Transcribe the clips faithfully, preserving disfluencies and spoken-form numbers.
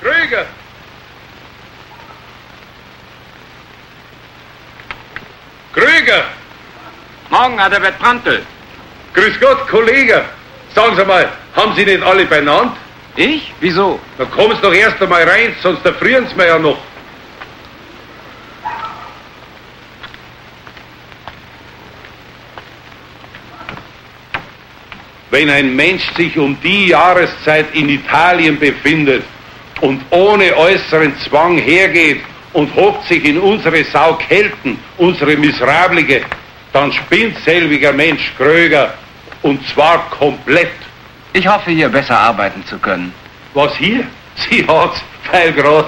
Krüger! Krüger! Morgen, Adalbert Prantl. Grüß Gott, Kollege. Sagen Sie mal, haben Sie nicht alle benannt? Ich? Wieso? Dann kommen Sie doch erst einmal rein, sonst erfrieren Sie mir ja noch. Wenn ein Mensch sich um die Jahreszeit in Italien befindet und ohne äußeren Zwang hergeht und hockt sich in unsere Saukelten, unsere miserablige, dann spinnt selbiger Mensch Kröger, und zwar komplett. Ich hoffe, hier besser arbeiten zu können. Was hier? Sie hat's, feil grad.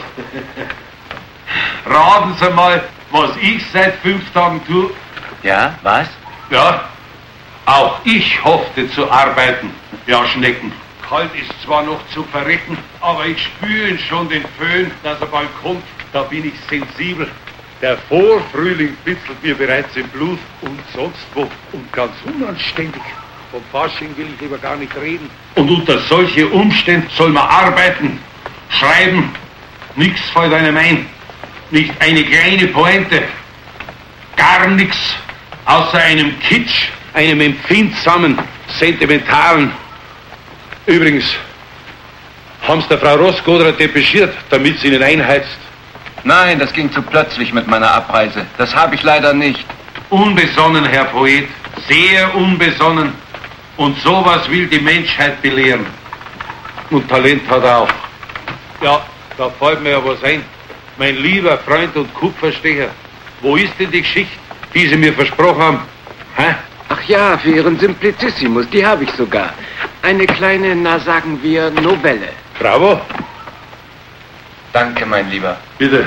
Raten Sie mal, was ich seit fünf Tagen tue. Ja, was? Ja, auch ich hoffte zu arbeiten. Ja, Schnecken. Kalt ist zwar noch zu verrecken, aber ich spüre schon den Föhn, dass er bald kommt. Da bin ich sensibel. Der Vorfrühling bitzelt mir bereits im Blut und sonst wo. Und ganz unanständig. Vom Fasching will ich lieber gar nicht reden. Und unter solche Umstände soll man arbeiten, schreiben. Nix fällt einem ein. Nicht eine kleine Pointe. Gar nichts. Außer einem Kitsch, einem empfindsamen, sentimentalen. Übrigens, haben Sie der Frau Rossgoder depeschiert, damit sie Ihnen einheizt? Nein, das ging zu plötzlich mit meiner Abreise. Das habe ich leider nicht. Unbesonnen, Herr Poet. Sehr unbesonnen. Und sowas will die Menschheit belehren. Und Talent hat er auch. Ja, da fällt mir ja was ein. Mein lieber Freund und Kupferstecher, wo ist denn die Geschichte, die Sie mir versprochen haben? Hä? Ach ja, für Ihren Simplicissimus, die habe ich sogar. Eine kleine, na sagen wir, Novelle. Bravo. Danke, mein Lieber. Bitte.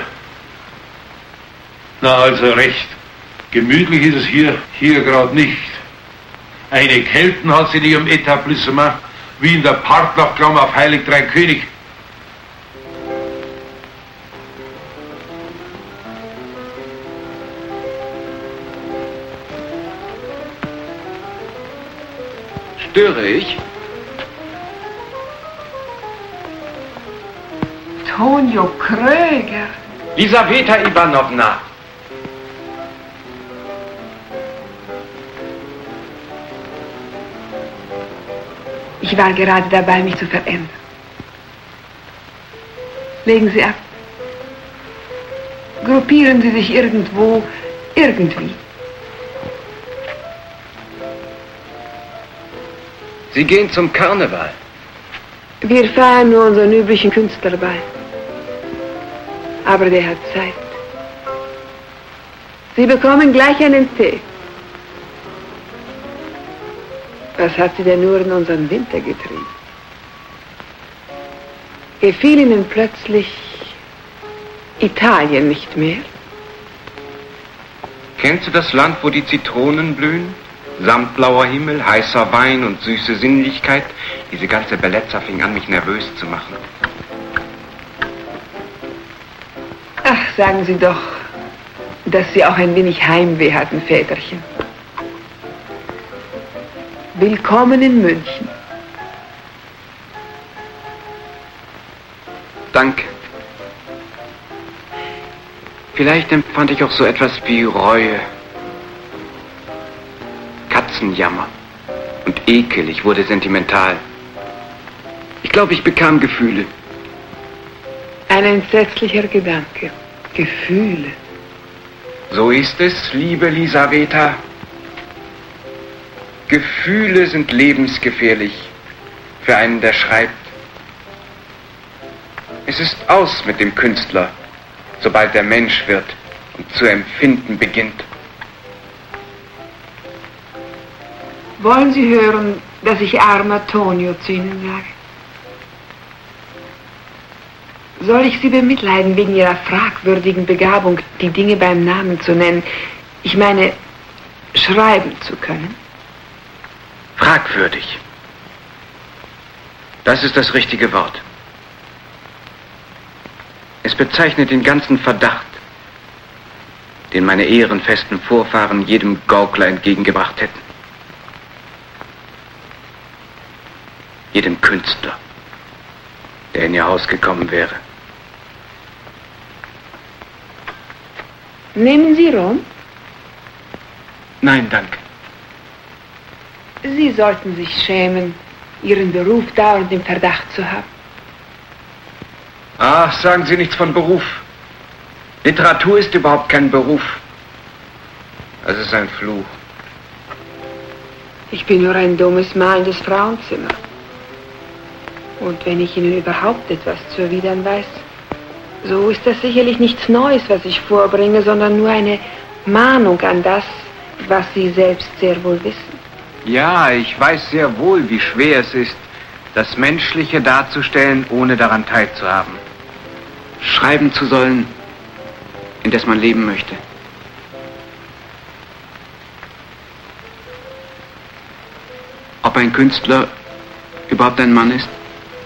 Na, also recht. Gemütlich ist es hier, hier gerade nicht. Eine Kelten hat sie in ihrem Etablissement, wie in der Parklachklamm auf Heilig Drei König. Störe ich? Tonio Kröger. Lisaweta Ivanovna. Ich war gerade dabei, mich zu verändern. Legen Sie ab. Gruppieren Sie sich irgendwo, irgendwie. Sie gehen zum Karneval. Wir feiern nur unseren üblichen Künstlerball. Aber der hat Zeit. Sie bekommen gleich einen Tee. Was hat Sie denn nur in unseren Winter getrieben? Gefiel Ihnen plötzlich Italien nicht mehr? Kennst du das Land, wo die Zitronen blühen? Samtblauer Himmel, heißer Wein und süße Sinnlichkeit. Diese ganze Bellezza fing an, mich nervös zu machen. Ach, sagen Sie doch, dass Sie auch ein wenig Heimweh hatten, Väterchen. Willkommen in München. Danke. Vielleicht empfand ich auch so etwas wie Reue. Katzenjammer und Ekel, ich wurde sentimental. Ich glaube, ich bekam Gefühle. Ein entsetzlicher Gedanke. Gefühle. So ist es, liebe Lisaweta. Gefühle sind lebensgefährlich für einen, der schreibt. Es ist aus mit dem Künstler, sobald der Mensch wird und zu empfinden beginnt. Wollen Sie hören, dass ich armer Tonio zu Ihnen sage? Soll ich Sie bemitleiden wegen Ihrer fragwürdigen Begabung, die Dinge beim Namen zu nennen? Ich meine, schreiben zu können? Fragwürdig. Das ist das richtige Wort. Es bezeichnet den ganzen Verdacht, den meine ehrenfesten Vorfahren jedem Gaukler entgegengebracht hätten. Jedem Künstler, der in ihr Haus gekommen wäre. Nehmen Sie Rum? Nein, danke. Sie sollten sich schämen, Ihren Beruf dauernd im Verdacht zu haben. Ach, sagen Sie nichts von Beruf. Literatur ist überhaupt kein Beruf. Es ist ein Fluch. Ich bin nur ein dummes malendes Frauenzimmer. Und wenn ich Ihnen überhaupt etwas zu erwidern weiß, so ist das sicherlich nichts Neues, was ich vorbringe, sondern nur eine Mahnung an das, was Sie selbst sehr wohl wissen. Ja, ich weiß sehr wohl, wie schwer es ist, das Menschliche darzustellen, ohne daran teilzuhaben. Schreiben zu sollen, in das man leben möchte. Ob ein Künstler überhaupt ein Mann ist?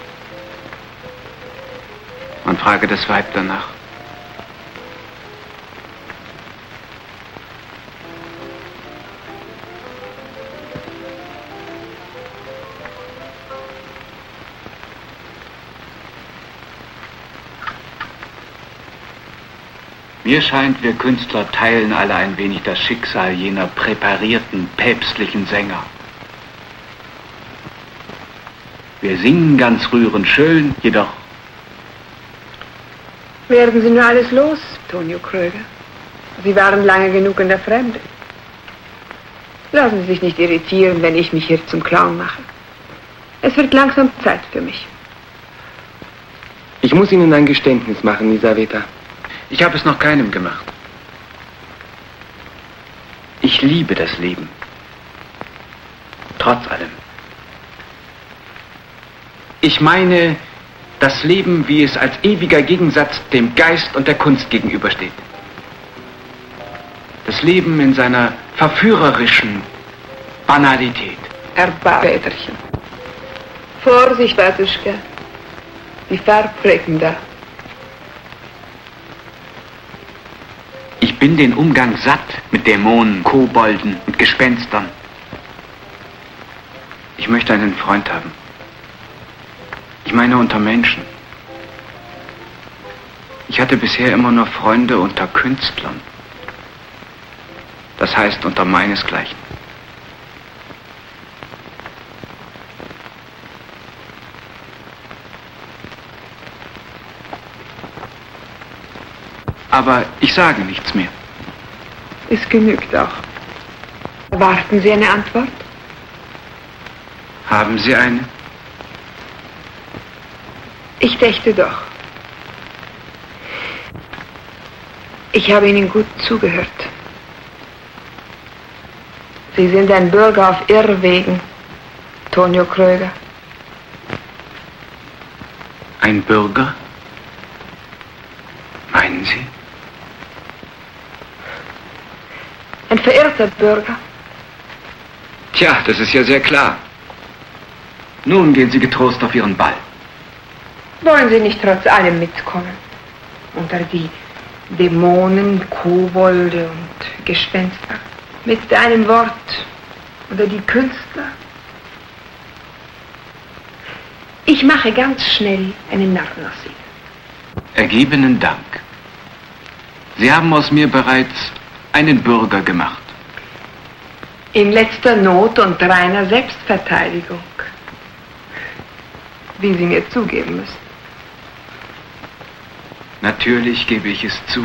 Man frage das Weib danach. Mir scheint, wir Künstler teilen alle ein wenig das Schicksal jener präparierten, päpstlichen Sänger. Wir singen ganz rührend schön, jedoch... Werden Sie nur alles los, Tonio Kröger? Sie waren lange genug in der Fremde. Lassen Sie sich nicht irritieren, wenn ich mich hier zum Clown mache. Es wird langsam Zeit für mich. Ich muss Ihnen ein Geständnis machen, Lisaweta. Ich habe es noch keinem gemacht. Ich liebe das Leben. Trotz allem. Ich meine das Leben, wie es als ewiger Gegensatz dem Geist und der Kunst gegenübersteht. Das Leben in seiner verführerischen Banalität. Erbarmterchen. Vorsicht, Batuschka. Die Farbflecken da. Ich bin den Umgang satt mit Dämonen, Kobolden und Gespenstern. Ich möchte einen Freund haben. Ich meine unter Menschen. Ich hatte bisher immer nur Freunde unter Künstlern. Das heißt unter meinesgleichen. Aber ich sage nichts mehr. Es genügt auch. Erwarten Sie eine Antwort? Haben Sie eine? Ich dächte doch. Ich habe Ihnen gut zugehört. Sie sind ein Bürger auf Irrwegen, Tonio Kröger. Ein Bürger? Meinen Sie? Ein verirrter Bürger. Tja, das ist ja sehr klar. Nun gehen Sie getrost auf Ihren Ball. Wollen Sie nicht trotz allem mitkommen? Unter die Dämonen, Kobolde und Gespenster? Mit einem Wort, unter die Künstler? Ich mache ganz schnell einen Narren aus Ihnen. Ergebenen Dank. Sie haben aus mir bereits einen Bürger gemacht. In letzter Not und reiner Selbstverteidigung. Wie Sie mir zugeben müssen. Natürlich gebe ich es zu.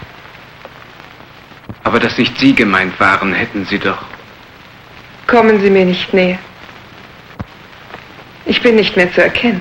Aber dass nicht Sie gemeint waren, hätten Sie doch. Kommen Sie mir nicht näher. Ich bin nicht mehr zu erkennen.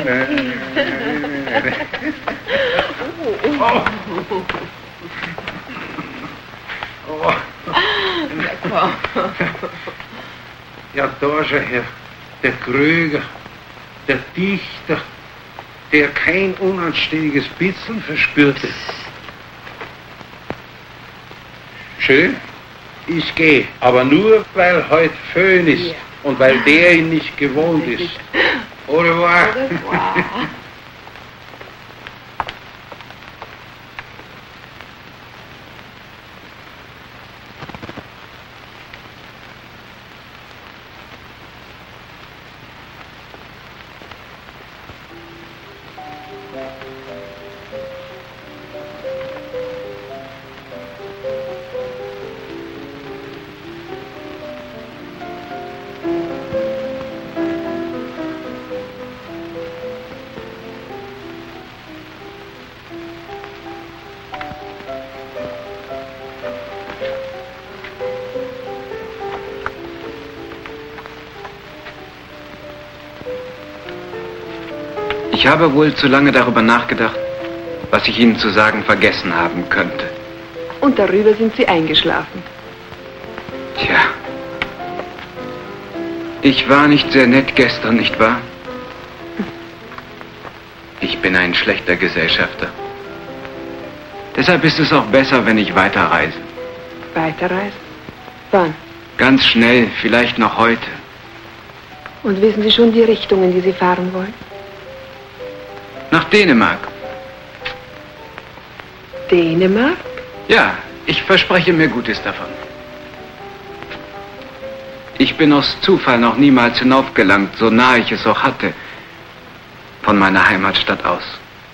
Oh. Ja, da schon her. Der Kröger, der Dichter, der kein unanständiges Bitzeln verspürte. Schön, ich gehe, aber nur, weil heute Föhn ist ja. Und weil der ihn nicht gewohnt ist. Au revoir. Au revoir. Ich habe wohl zu lange darüber nachgedacht, was ich Ihnen zu sagen vergessen haben könnte. Und darüber sind Sie eingeschlafen. Tja. Ich war nicht sehr nett gestern, nicht wahr? Ich bin ein schlechter Gesellschafter. Deshalb ist es auch besser, wenn ich weiterreise. Weiterreisen? Wann? Ganz schnell, vielleicht noch heute. Und wissen Sie schon die Richtung, in die Sie fahren wollen? Nach Dänemark. Dänemark? Ja, ich verspreche mir Gutes davon. Ich bin aus Zufall noch niemals hinaufgelangt, so nah ich es auch hatte, von meiner Heimatstadt aus.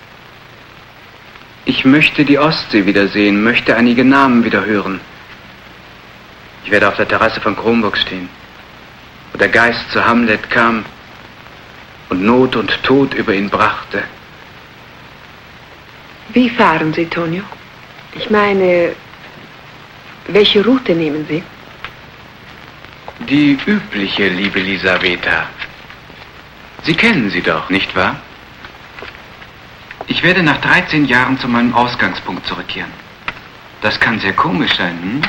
Ich möchte die Ostsee wiedersehen, möchte einige Namen wieder hören. Ich werde auf der Terrasse von Kronburg stehen, wo der Geist zu Hamlet kam und Not und Tod über ihn brachte. Wie fahren Sie, Tonio? Ich meine, welche Route nehmen Sie? Die übliche, liebe Lisaveta. Sie kennen sie doch, nicht wahr? Ich werde nach dreizehn Jahren zu meinem Ausgangspunkt zurückkehren. Das kann sehr komisch sein, hm?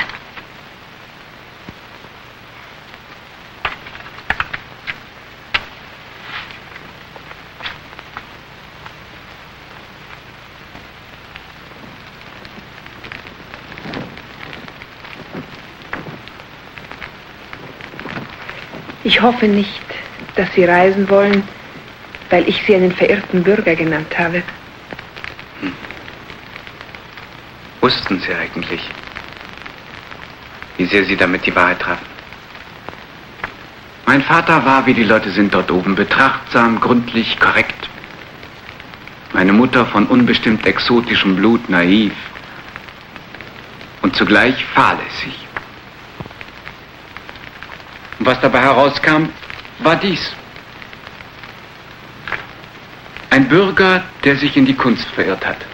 Ich hoffe nicht, dass Sie reisen wollen, weil ich Sie einen verirrten Bürger genannt habe. Hm. Wussten Sie eigentlich, wie sehr Sie damit die Wahrheit trafen? Mein Vater war, wie die Leute sind dort oben, betrachtsam, gründlich, korrekt. Meine Mutter von unbestimmt exotischem Blut, naiv und zugleich fahrlässig. Und was dabei herauskam, war dies. Ein Bürger, der sich in die Kunst verirrt hat.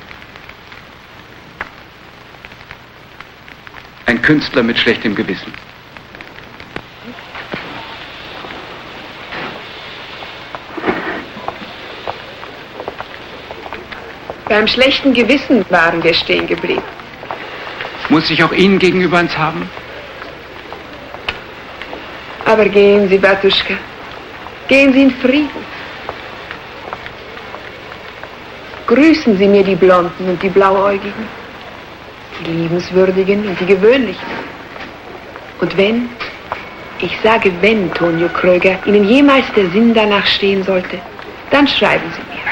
Ein Künstler mit schlechtem Gewissen. Beim schlechten Gewissen waren wir stehen geblieben. Muss ich auch Ihnen gegenüber eins haben? Aber gehen Sie, Batuschka. Gehen Sie in Frieden. Grüßen Sie mir die Blonden und die Blauäugigen, die Liebenswürdigen und die Gewöhnlichen. Und wenn, ich sage wenn, Tonio Kröger, Ihnen jemals der Sinn danach stehen sollte, dann schreiben Sie mir.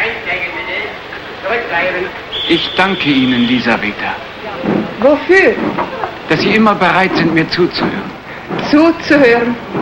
Ich danke Ihnen, Lisaveta. Wofür? Dass Sie immer bereit sind, mir zuzuhören. Zuzuhören?